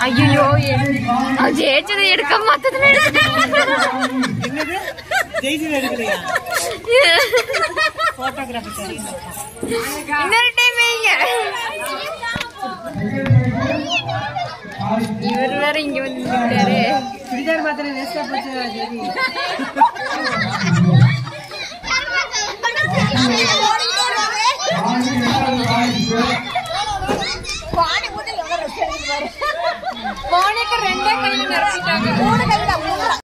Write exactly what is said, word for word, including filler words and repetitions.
ஐயோ ஜெயிச்சது எடுக்க மொத்தத்துல இன்னொரு டைம் இவர் வேற இங்க வந்துட்டாரு. சுடிதார் மாத்திரம் வேஸ்டா போச்சு. போனுக்கு ரெண்டே கையில நிறுத்திட்டாங்க.